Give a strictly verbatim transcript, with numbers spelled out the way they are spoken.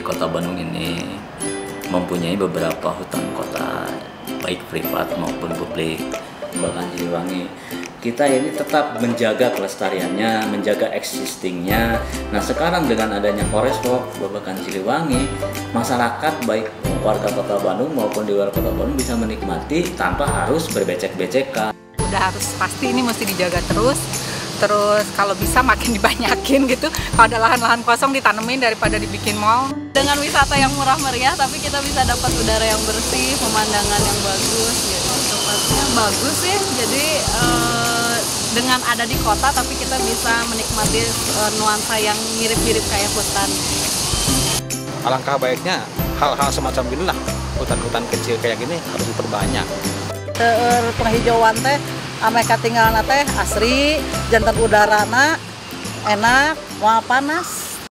Kota Bandung ini mempunyai beberapa hutan kota, baik privat maupun publik. Babakan Siliwangi, kita ini tetap menjaga kelestariannya, menjaga existingnya. Nah sekarang dengan adanya Foreswalk Babakan Siliwangi, masyarakat baik warga Kota Bandung maupun di luar Kota Bandung bisa menikmati tanpa harus berbecek-becekan. Udah harus pasti ini mesti dijaga terus. Terus kalau bisa makin dibanyakin gitu. Kalau ada lahan-lahan kosong ditanemin daripada dibikin mall. Dengan wisata yang murah meriah, tapi kita bisa dapat udara yang bersih, pemandangan yang bagus gitu. Tempatnya bagus sih. Jadi eh, dengan ada di kota, tapi kita bisa menikmati eh, nuansa yang mirip-mirip kayak hutan. Alangkah baiknya hal-hal semacam inilah, hutan-hutan kecil kayak gini harus diperbanyak. Ter penghijauan teh ame katinggalan teh asri, jantan udarana enak, mau panas.